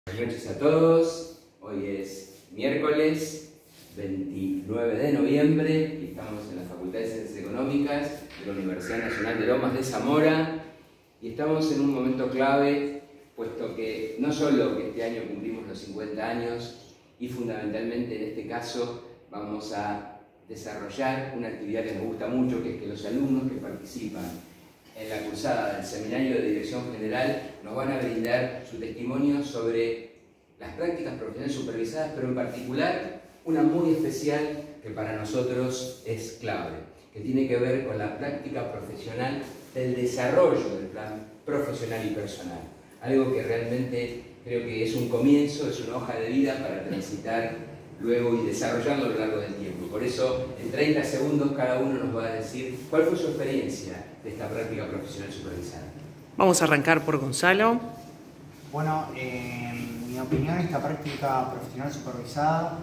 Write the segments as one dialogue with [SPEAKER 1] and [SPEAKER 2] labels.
[SPEAKER 1] Buenas noches a todos. Hoy es miércoles 29 de noviembre y estamos en la Facultad de Ciencias Económicas de la Universidad Nacional de Lomas de Zamora y estamos en un momento clave, puesto que no solo que este año cumplimos los 50 años y fundamentalmente en este caso vamos a desarrollar una actividad que nos gusta mucho, que es que los alumnos que participan en la cursada del Seminario de Dirección General nos van a brindar su testimonio sobre las prácticas profesionales supervisadas, pero en particular una muy especial que para nosotros es clave, que tiene que ver con la práctica profesional del desarrollo del plan profesional y personal. Algo que realmente creo que es un comienzo, es una hoja de vida para transitar luego y desarrollarlo a lo largo del tiempo. Por eso, en 30 segundos cada uno nos va a decir cuál fue su experiencia de esta práctica profesional supervisada.
[SPEAKER 2] Vamos a arrancar por Gonzalo.
[SPEAKER 3] Bueno, en mi opinión, esta práctica profesional supervisada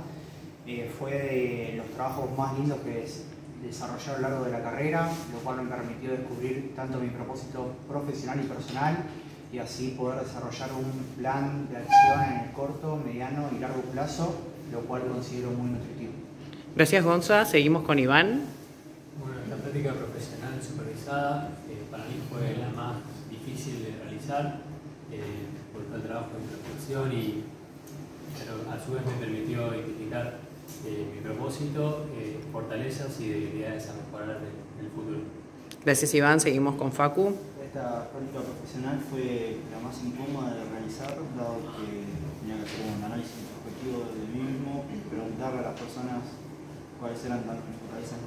[SPEAKER 3] fue de los trabajos más lindos que desarrollé a lo largo de la carrera, lo cual me permitió descubrir tanto mi propósito profesional y personal y así poder desarrollar un plan de acción en el corto, mediano y largo plazo, lo cual considero muy nutritivo.
[SPEAKER 2] Gracias, Gonza. Seguimos con Iván.
[SPEAKER 4] Bueno, la práctica profesional supervisada para mí fue la más difícil de realizar, porque fue el trabajo de introspección pero a su vez me permitió identificar mi propósito, fortalezas y debilidades a mejorar en el futuro.
[SPEAKER 2] Gracias, Iván. Seguimos con Facu.
[SPEAKER 5] Esta práctica profesional fue la más incómoda de realizar, dado que tenía que hacer un análisis introspectivo de mí mismo, preguntarle a las personas cuáles eran tanto mis fortalezas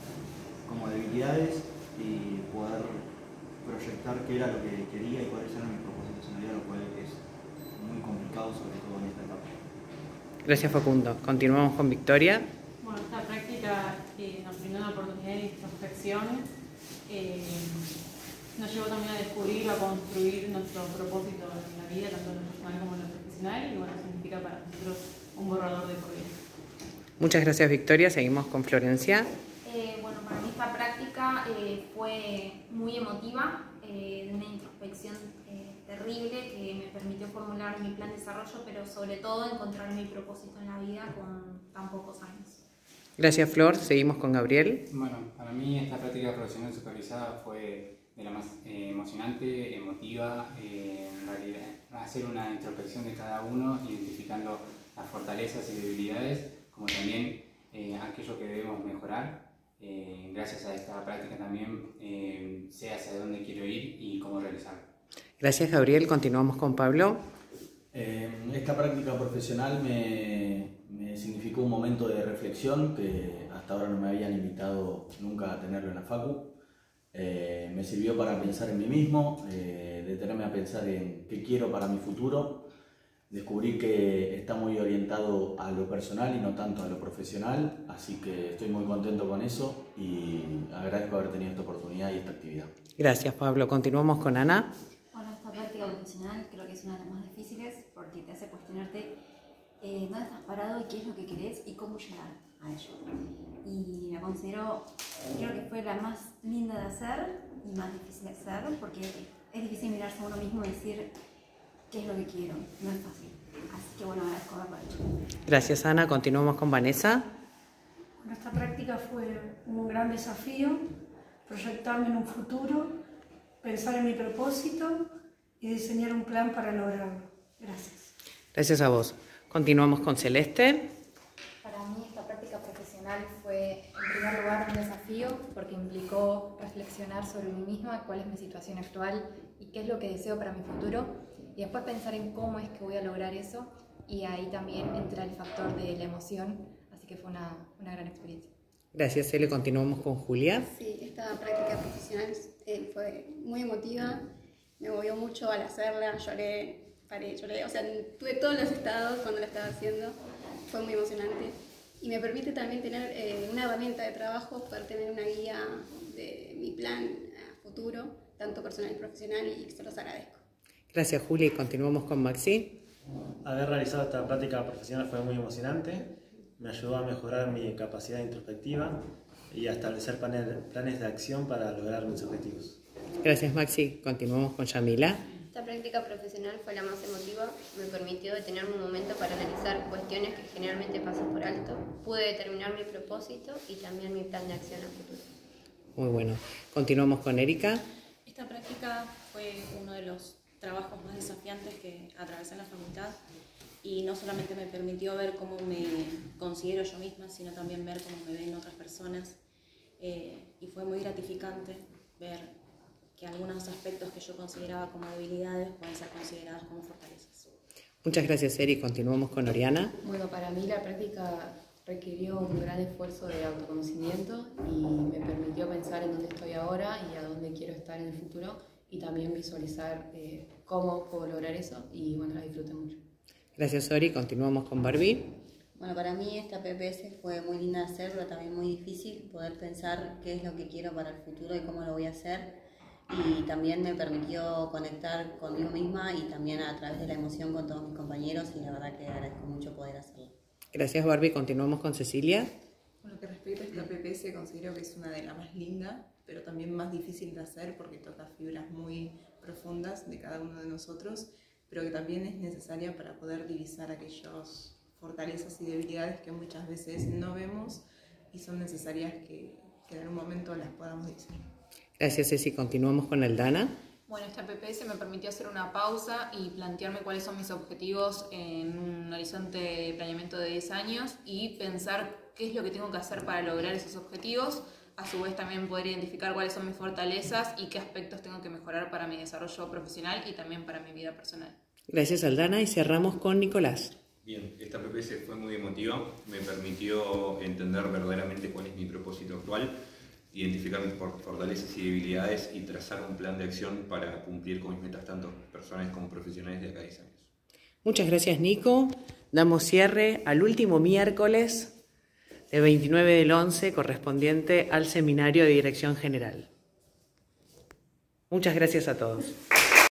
[SPEAKER 5] como debilidades y poder proyectar qué era lo que quería y cuáles eran mis propósitos en la vida, lo cual es muy complicado, sobre todo en esta etapa.
[SPEAKER 2] Gracias, Facundo. Continuamos con Victoria.
[SPEAKER 6] Bueno, esta práctica nos brindó una oportunidad de introspección. Nos llevó también a descubrir, a construir nuestro propósito en la vida, tanto en lo personal como en lo profesional, y bueno, significa para nosotros un borrador de por vida.
[SPEAKER 2] Muchas gracias, Victoria. Seguimos con Florencia.
[SPEAKER 7] Bueno, para mí esta práctica fue muy emotiva, de una introspección terrible que me permitió formular mi plan de desarrollo, pero sobre todo encontrar mi propósito en la vida con tan pocos años.
[SPEAKER 2] Gracias, Flor. Seguimos con Gabriel.
[SPEAKER 8] Bueno, para mí esta práctica profesional supervisada fue de la más emocionante, emotiva, en realidad hacer una introspección de cada uno, identificando las fortalezas y debilidades, como también aquello que debemos mejorar. Gracias a esta práctica también sé hacia dónde quiero ir y cómo realizarlo.
[SPEAKER 2] Gracias, Gabriel. Continuamos con Pablo.
[SPEAKER 9] Esta práctica profesional me significó un momento de reflexión que hasta ahora no me habían invitado nunca a tenerlo en la facu. Me sirvió para pensar en mí mismo, detenerme a pensar en qué quiero para mi futuro. Descubrí que está muy orientado a lo personal y no tanto a lo profesional, así que estoy muy contento con eso y agradezco haber tenido esta oportunidad y esta actividad.
[SPEAKER 2] Gracias, Pablo. Continuamos con Ana.
[SPEAKER 10] Bueno, esta práctica profesional creo que es una de las más difíciles porque te hace cuestionarte dónde estás parado y qué es lo que querés y cómo llegar a ello. Y la considero, creo que fue la más linda de hacer y más difícil de hacer porque es difícil mirarse a uno mismo y decir qué es lo que quiero, no es fácil. Así que bueno, agradezco haberlo hecho.
[SPEAKER 2] Gracias, Ana. Continuamos con Vanessa.
[SPEAKER 11] Bueno, esta práctica fue un gran desafío, proyectarme en un futuro, pensar en mi propósito y diseñar un plan para lograrlo. Gracias.
[SPEAKER 2] Gracias a vos. Continuamos con Celeste.
[SPEAKER 7] Para mí esta práctica profesional fue en primer lugar un desafío porque implicó reflexionar sobre mí misma, cuál es mi situación actual y qué es lo que deseo para mi futuro y después pensar en cómo es que voy a lograr eso y ahí también entra el factor de la emoción, así que fue una gran experiencia.
[SPEAKER 2] Gracias, Cele. Continuamos con Julia.
[SPEAKER 12] Sí, esta práctica profesional fue muy emotiva, me movió mucho al hacerla, lloré, o sea, tuve todos los estados cuando la estaba haciendo, fue muy emocionante y me permite también tener una herramienta de trabajo, poder tener una guía de mi plan a futuro, tanto personal y profesional, y se los agradezco.
[SPEAKER 2] Gracias, Julia. Y continuamos con Maxi.
[SPEAKER 13] Haber realizado esta práctica profesional fue muy emocionante, me ayudó a mejorar mi capacidad introspectiva y a establecer planes de acción para lograr mis objetivos.
[SPEAKER 2] Gracias, Maxi. Continuamos con Yamila.
[SPEAKER 14] Esta práctica profesional fue la más emotiva, me permitió detenerme un momento para analizar cuestiones que generalmente paso por alto, pude determinar mi propósito y también mi plan de acción a futuro.
[SPEAKER 2] Muy bueno. Continuamos con Erika.
[SPEAKER 15] Esta práctica fue uno de los trabajos más desafiantes que atravesé en la facultad y no solamente me permitió ver cómo me considero yo misma, sino también ver cómo me ven otras personas y fue muy gratificante ver que algunos aspectos que yo consideraba como debilidades pueden ser considerados como fortalezas.
[SPEAKER 2] Muchas gracias, Eri. Continuamos con Oriana.
[SPEAKER 16] Bueno, para mí la práctica requirió un gran esfuerzo de autoconocimiento y me permitió pensar en dónde estoy ahora y a dónde quiero estar en el futuro y también visualizar cómo puedo lograr eso y bueno, la disfruté mucho.
[SPEAKER 2] Gracias, Ori. Continuamos con Barbie.
[SPEAKER 17] Bueno, para mí esta PPS fue muy linda de hacer, pero también muy difícil poder pensar qué es lo que quiero para el futuro y cómo lo voy a hacer. Y también me permitió conectar conmigo misma y también a través de la emoción con todos mis compañeros y la verdad que agradezco mucho poder hacerlo.
[SPEAKER 2] Gracias, Barbie. Continuamos con Cecilia.
[SPEAKER 18] Bueno, que respecto a esta PPS considero que es una de las más lindas, pero también más difícil de hacer porque toca fibras muy profundas de cada uno de nosotros, pero que también es necesaria para poder divisar aquellas fortalezas y debilidades que muchas veces no vemos y son necesarias que en algún momento las podamos divisar.
[SPEAKER 2] Gracias, Ceci. Continuamos con Aldana.
[SPEAKER 19] Bueno, esta PPS me permitió hacer una pausa y plantearme cuáles son mis objetivos en un horizonte de planeamiento de 10 años y pensar qué es lo que tengo que hacer para lograr esos objetivos. A su vez también poder identificar cuáles son mis fortalezas y qué aspectos tengo que mejorar para mi desarrollo profesional y también para mi vida personal.
[SPEAKER 2] Gracias, Aldana. Y cerramos con Nicolás.
[SPEAKER 20] Bien, esta PPS fue muy emotiva, me permitió entender verdaderamente cuál es mi propósito actual, identificar mis fortalezas y debilidades y trazar un plan de acción para cumplir con mis metas tanto personales como profesionales de acá a 10 años.
[SPEAKER 2] Muchas gracias, Nico. Damos cierre al último miércoles de 29/11 correspondiente al seminario de Dirección General. Muchas gracias a todos.